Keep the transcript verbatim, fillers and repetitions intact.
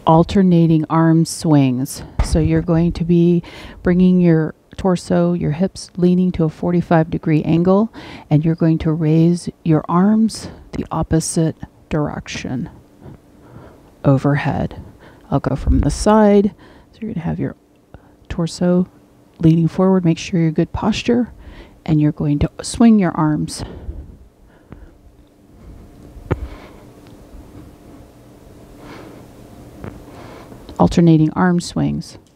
alternating arm swings. So you're going to be bringing your torso, your hips leaning to a forty-five degree angle, and you're going to raise your arms the opposite direction overhead. I'll go from the side. So you're going to have your torso leaning forward. Make sure you're good posture, and you're going to swing your arms. Alternating arm swings.